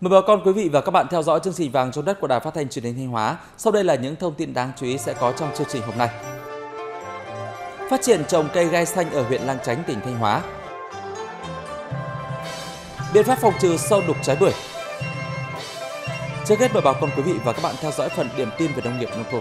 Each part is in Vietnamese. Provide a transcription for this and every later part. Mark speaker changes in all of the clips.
Speaker 1: Mời bà con quý vị và các bạn theo dõi chương trình Vàng trong đất của Đài Phát thanh Truyền hình Thanh Hóa. Sau đây là những thông tin đáng chú ý sẽ có trong chương trình hôm nay. Phát triển trồng cây gai xanh ở huyện Lang Chánh, tỉnh Thanh Hóa. Biện pháp phòng trừ sâu đục trái bưởi. Trước hết mời bà con quý vị và các bạn theo dõi phần điểm tin về nông nghiệp nông thôn.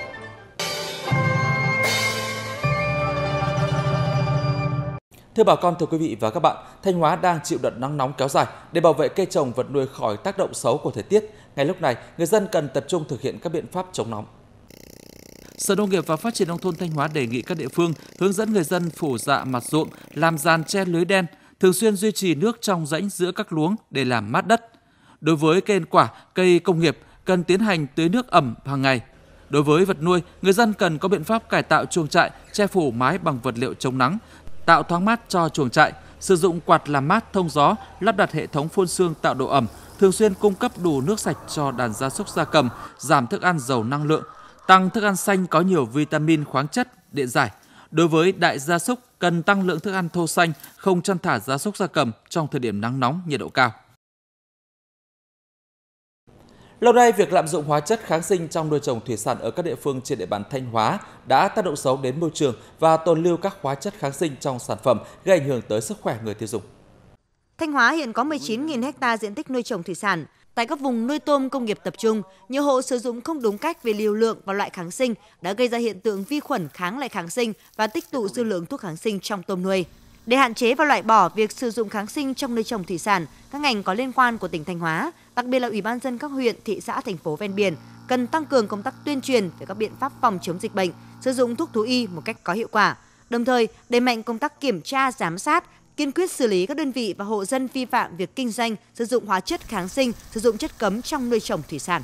Speaker 1: Thưa bà con, thưa quý vị và các bạn, Thanh Hóa đang chịu đợt nắng nóng kéo dài. Để bảo vệ cây trồng vật nuôi khỏi tác động xấu của thời tiết, ngay lúc này người dân cần tập trung thực hiện các biện pháp chống nóng. Sở Nông nghiệp và Phát triển nông thôn Thanh Hóa đề nghị các địa phương hướng dẫn người dân phủ rạ mặt ruộng, làm giàn che lưới đen, thường xuyên duy trì nước trong rãnh giữa các luống để làm mát đất. Đối với cây ăn quả, cây công nghiệp cần tiến hành tưới nước ẩm hàng ngày. Đối với vật nuôi, người dân cần có biện pháp cải tạo chuồng trại, che phủ mái bằng vật liệu chống nắng, tạo thoáng mát cho chuồng trại, sử dụng quạt làm mát thông gió, lắp đặt hệ thống phun sương tạo độ ẩm, thường xuyên cung cấp đủ nước sạch cho đàn gia súc gia cầm, giảm thức ăn giàu năng lượng, tăng thức ăn xanh có nhiều vitamin, khoáng chất, điện giải. Đối với đại gia súc, cần tăng lượng thức ăn thô xanh, không chăn thả gia súc gia cầm trong thời điểm nắng nóng, nhiệt độ cao. Lâu nay, việc lạm dụng hóa chất kháng sinh trong nuôi trồng thủy sản ở các địa phương trên địa bàn Thanh Hóa đã tác động xấu đến môi trường và tồn lưu các hóa chất kháng sinh trong sản phẩm, gây ảnh hưởng tới sức khỏe người tiêu dùng.
Speaker 2: Thanh Hóa hiện có 19.000 ha diện tích nuôi trồng thủy sản. Tại các vùng nuôi tôm công nghiệp tập trung, nhiều hộ sử dụng không đúng cách về liều lượng và loại kháng sinh đã gây ra hiện tượng vi khuẩn kháng lại kháng sinh và tích tụ dư lượng thuốc kháng sinh trong tôm nuôi. Để hạn chế và loại bỏ việc sử dụng kháng sinh trong nuôi trồng thủy sản, các ngành có liên quan của tỉnh Thanh Hóa, đặc biệt là Ủy ban nhân dân các huyện, thị xã, thành phố ven biển, cần tăng cường công tác tuyên truyền về các biện pháp phòng chống dịch bệnh, sử dụng thuốc thú y một cách có hiệu quả. Đồng thời, đẩy mạnh công tác kiểm tra, giám sát, kiên quyết xử lý các đơn vị và hộ dân vi phạm việc kinh doanh, sử dụng hóa chất kháng sinh, sử dụng chất cấm trong nuôi trồng thủy sản.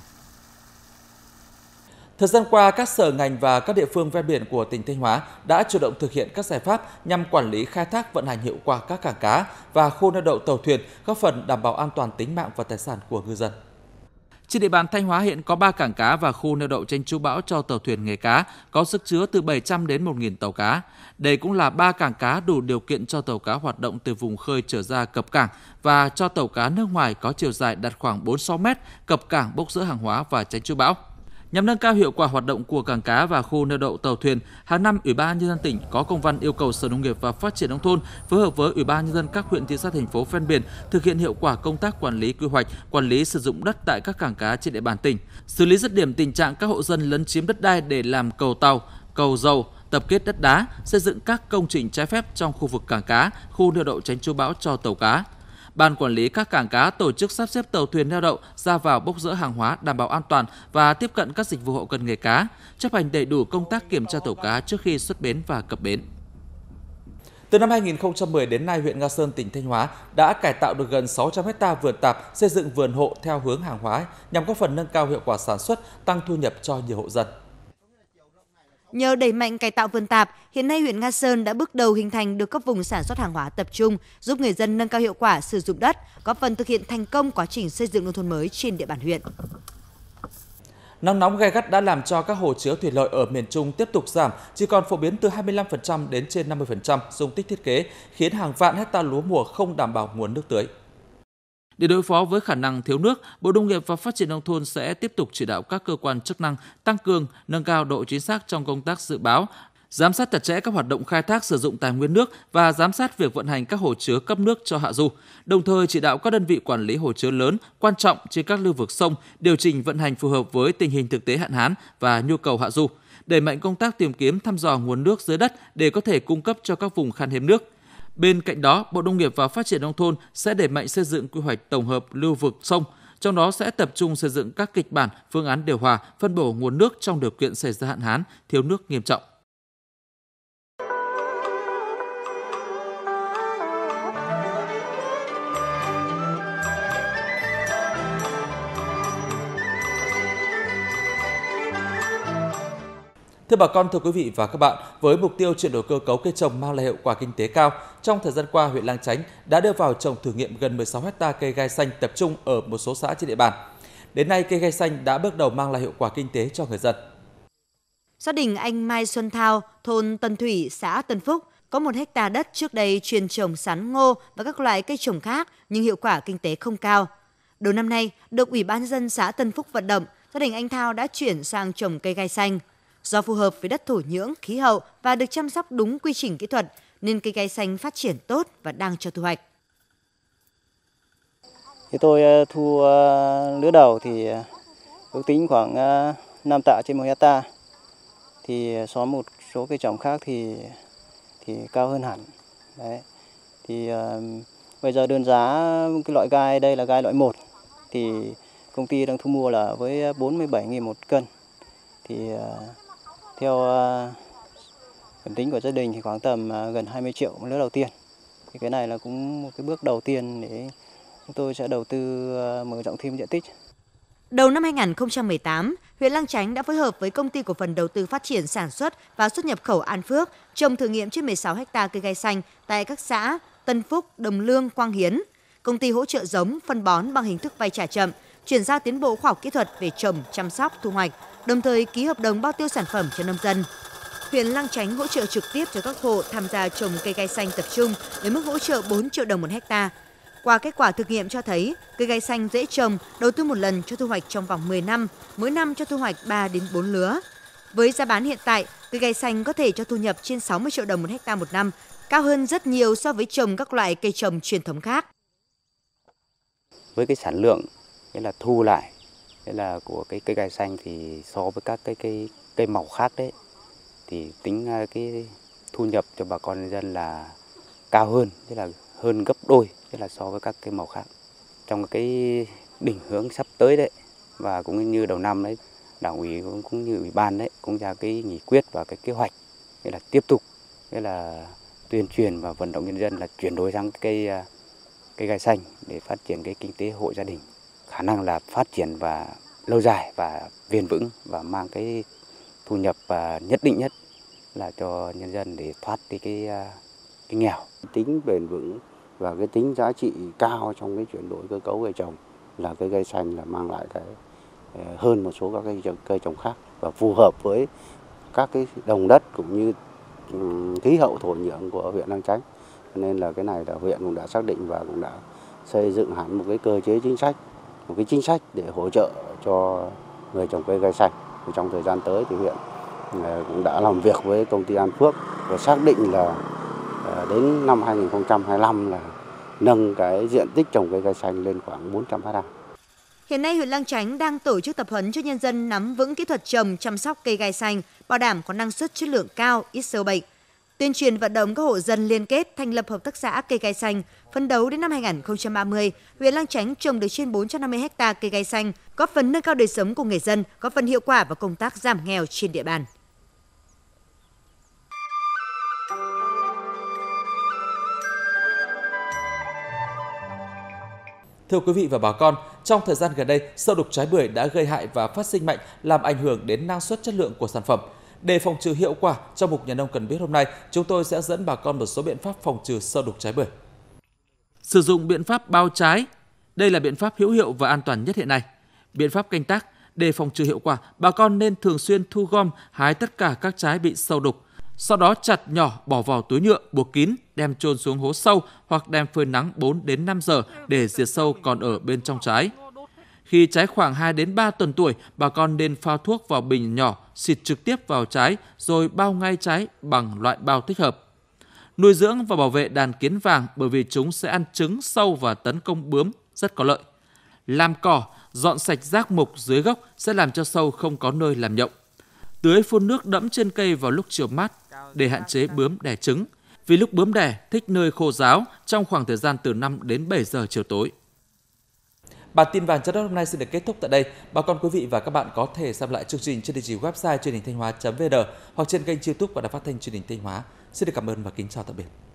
Speaker 1: Thời gian qua, các sở ngành và các địa phương ven biển của tỉnh Thanh Hóa đã chủ động thực hiện các giải pháp nhằm quản lý khai thác vận hành hiệu quả các cảng cá và khu neo đậu tàu thuyền, góp phần đảm bảo an toàn tính mạng và tài sản của ngư dân. Trên địa bàn Thanh Hóa hiện có 3 cảng cá và khu neo đậu tránh trú bão cho tàu thuyền nghề cá, có sức chứa từ 700 đến 1.000 tàu cá. Đây cũng là 3 cảng cá đủ điều kiện cho tàu cá hoạt động từ vùng khơi trở ra cập cảng và cho tàu cá nước ngoài có chiều dài đạt khoảng 46 mét cập cảng bốc rỡ hàng hóa và tránh trú bão. Nhằm nâng cao hiệu quả hoạt động của cảng cá và khu neo đậu tàu thuyền, hàng năm Ủy ban nhân dân tỉnh có công văn yêu cầu Sở Nông nghiệp và Phát triển nông thôn phối hợp với Ủy ban nhân dân các huyện, thị xã, thành phố ven biển thực hiện hiệu quả công tác quản lý quy hoạch, quản lý sử dụng đất tại các cảng cá trên địa bàn tỉnh, xử lý dứt điểm tình trạng các hộ dân lấn chiếm đất đai để làm cầu tàu, cầu dầu, tập kết đất đá, xây dựng các công trình trái phép trong khu vực cảng cá, khu neo đậu tránh trú bão cho tàu cá. Ban quản lý các cảng cá tổ chức sắp xếp tàu thuyền neo đậu ra vào bốc rỡ hàng hóa đảm bảo an toàn và tiếp cận các dịch vụ hậu cần nghề cá, chấp hành đầy đủ công tác kiểm tra tàu cá trước khi xuất bến và cập bến. Từ năm 2010 đến nay, huyện Nga Sơn, tỉnh Thanh Hóa đã cải tạo được gần 600 ha vườn tạp, xây dựng vườn hộ theo hướng hàng hóa nhằm góp phần nâng cao hiệu quả sản xuất, tăng thu nhập cho nhiều hộ dân.
Speaker 2: Nhờ đẩy mạnh cải tạo vườn tạp, hiện nay huyện Nga Sơn đã bước đầu hình thành được các vùng sản xuất hàng hóa tập trung, giúp người dân nâng cao hiệu quả sử dụng đất, góp phần thực hiện thành công quá trình xây dựng nông thôn mới trên địa bàn huyện.
Speaker 1: Nắng nóng gay gắt đã làm cho các hồ chứa thủy lợi ở miền Trung tiếp tục giảm, chỉ còn phổ biến từ 25% đến trên 50% dung tích thiết kế, khiến hàng vạn hecta lúa mùa không đảm bảo nguồn nước tưới. Để đối phó với khả năng thiếu nước, Bộ Nông nghiệp và Phát triển nông thôn sẽ tiếp tục chỉ đạo các cơ quan chức năng tăng cường, nâng cao độ chính xác trong công tác dự báo, giám sát chặt chẽ các hoạt động khai thác sử dụng tài nguyên nước và giám sát việc vận hành các hồ chứa cấp nước cho hạ du. Đồng thời chỉ đạo các đơn vị quản lý hồ chứa lớn, quan trọng trên các lưu vực sông điều chỉnh vận hành phù hợp với tình hình thực tế hạn hán và nhu cầu hạ du, đẩy mạnh công tác tìm kiếm thăm dò nguồn nước dưới đất để có thể cung cấp cho các vùng khan hiếm nước. Bên cạnh đó, Bộ Nông nghiệp và Phát triển nông thôn sẽ đẩy mạnh xây dựng quy hoạch tổng hợp lưu vực sông, trong đó sẽ tập trung xây dựng các kịch bản, phương án điều hòa, phân bổ nguồn nước trong điều kiện xảy ra hạn hán, thiếu nước nghiêm trọng. Thưa bà con, thưa quý vị và các bạn, với mục tiêu chuyển đổi cơ cấu cây trồng mang lại hiệu quả kinh tế cao, trong thời gian qua, huyện Lang Chánh đã đưa vào trồng thử nghiệm gần 16 ha cây gai xanh tập trung ở một số xã trên địa bàn. Đến nay, cây gai xanh đã bước đầu mang lại hiệu quả kinh tế cho người dân.
Speaker 2: Gia đình anh Mai Xuân Thao, thôn Tân Thủy, xã Tân Phúc, có 1 hectare đất trước đây chuyên trồng sắn, ngô và các loại cây trồng khác nhưng hiệu quả kinh tế không cao. Đầu năm nay, được Ủy ban nhân dân xã Tân Phúc vận động, gia đình anh Thao đã chuyển sang trồng cây gai xanh. Do phù hợp với đất thổ nhưỡng, khí hậu và được chăm sóc đúng quy trình kỹ thuật, nên cây gai xanh phát triển tốt và đang cho thu hoạch.
Speaker 3: Thì tôi thu lứa đầu thì ước tính khoảng 5 tạ trên 1 hectare. Thì so với một số cây trồng khác thì cao hơn hẳn. Đấy. Thì bây giờ đơn giá cái loại gai đây là gai loại 1 thì công ty đang thu mua là với 47.000 một cân. Thì theo ước tính của gia đình thì khoảng tầm gần 20 triệu một lứa đầu tiên. Thì cái này là cũng một cái bước đầu tiên để chúng tôi sẽ đầu tư mở rộng thêm diện tích.
Speaker 2: Đầu năm 2018, huyện Lang Chánh đã phối hợp với Công ty Cổ phần Đầu tư Phát triển Sản xuất và Xuất nhập khẩu An Phước trồng thử nghiệm trên 16 ha cây gai xanh tại các xã Tân Phúc, Đồng Lương, Quang Hiến. Công ty hỗ trợ giống, phân bón bằng hình thức vay trả chậm, chuyển giao tiến bộ khoa học kỹ thuật về trồng, chăm sóc, thu hoạch, đồng thời ký hợp đồng bao tiêu sản phẩm cho nông dân. Huyện Lang Chánh hỗ trợ trực tiếp cho các hộ tham gia trồng cây gai xanh tập trung với mức hỗ trợ 4 triệu đồng một hectare. Qua kết quả thực nghiệm cho thấy, cây gai xanh dễ trồng, đầu tư một lần cho thu hoạch trong vòng 10 năm, mỗi năm cho thu hoạch 3 đến 4 lứa. Với giá bán hiện tại, cây gai xanh có thể cho thu nhập trên 60 triệu đồng một hectare một năm, cao hơn rất nhiều so với trồng các loại cây trồng truyền thống khác.
Speaker 4: Với cái sản lượng, nghĩa là thu lại, nghĩa là của cái cây gai xanh thì so với các cây màu khác đấy, thì tính cái thu nhập cho bà con nhân dân là cao hơn, tức là hơn gấp đôi, tức là so với các cây màu khác. Trong cái định hướng sắp tới đấy và cũng như đầu năm đấy, Đảng ủy cũng như Ủy ban đấy cũng ra cái nghị quyết và cái kế hoạch, nghĩa là tiếp tục, nghĩa là tuyên truyền và vận động nhân dân là chuyển đổi sang cây gai xanh để phát triển cái kinh tế hộ gia đình, khả năng là phát triển và lâu dài và bền vững và mang cái thu nhập và nhất định nhất là cho nhân dân để thoát đi cái nghèo.
Speaker 5: Tính bền vững và cái tính giá trị cao trong cái chuyển đổi cơ cấu cây trồng là cây gai xanh là mang lại cái hơn một số các cây trồng khác và phù hợp với các cái đồng đất cũng như khí hậu thổ nhưỡng của huyện Lang Chánh. Nên là cái này là huyện cũng đã xác định và cũng đã xây dựng hẳn một cái cơ chế chính sách, một cái chính sách để hỗ trợ cho người trồng cây gai xanh. Trong thời gian tới thì huyện cũng đã làm việc với công ty An Phước và xác định là đến năm 2025 là nâng cái diện tích trồng cây gai xanh lên khoảng 400 ha.
Speaker 2: Hiện nay huyện Lang Chánh đang tổ chức tập huấn cho nhân dân nắm vững kỹ thuật trồng, chăm sóc cây gai xanh, bảo đảm có năng suất chất lượng cao, ít sâu bệnh. Tuyên truyền vận động các hộ dân liên kết thành lập hợp tác xã cây gai xanh, phấn đấu đến năm 2030, huyện Lang Chánh trồng được trên 450 ha cây gai xanh, góp phần nâng cao đời sống của người dân, góp phần hiệu quả vào công tác giảm nghèo trên địa bàn.
Speaker 1: Thưa quý vị và bà con, trong thời gian gần đây, sâu đục trái bưởi đã gây hại và phát sinh mạnh, làm ảnh hưởng đến năng suất chất lượng của sản phẩm. Để phòng trừ hiệu quả, trong mục Nhà nông cần biết hôm nay, chúng tôi sẽ dẫn bà con một số biện pháp phòng trừ sâu đục trái bưởi. Sử dụng biện pháp bao trái. Đây là biện pháp hữu hiệu và an toàn nhất hiện nay. Biện pháp canh tác. Để phòng trừ hiệu quả, bà con nên thường xuyên thu gom, hái tất cả các trái bị sâu đục. Sau đó chặt nhỏ, bỏ vào túi nhựa, buộc kín, đem chôn xuống hố sâu hoặc đem phơi nắng 4 đến 5 giờ để diệt sâu còn ở bên trong trái. Khi trái khoảng 2 đến 3 tuần tuổi, bà con nên pha thuốc vào bình nhỏ, xịt trực tiếp vào trái rồi bao ngay trái bằng loại bao thích hợp. Nuôi dưỡng và bảo vệ đàn kiến vàng bởi vì chúng sẽ ăn trứng, sâu và tấn công bướm rất có lợi. Làm cỏ, dọn sạch rác mục dưới gốc sẽ làm cho sâu không có nơi làm nhộng. Tưới phun nước đẫm trên cây vào lúc chiều mát để hạn chế bướm đẻ trứng. Vì lúc bướm đẻ thích nơi khô ráo trong khoảng thời gian từ 5 đến 7 giờ chiều tối. Bản tin vàng trái đất hôm nay xin được kết thúc tại đây. Bà con quý vị và các bạn có thể xem lại chương trình trên địa chỉ website truyền hình thanh hóa.vn hoặc trên kênh YouTube của Đài Phát thanh Truyền hình Thanh Hóa. Xin được cảm ơn và kính chào tạm biệt.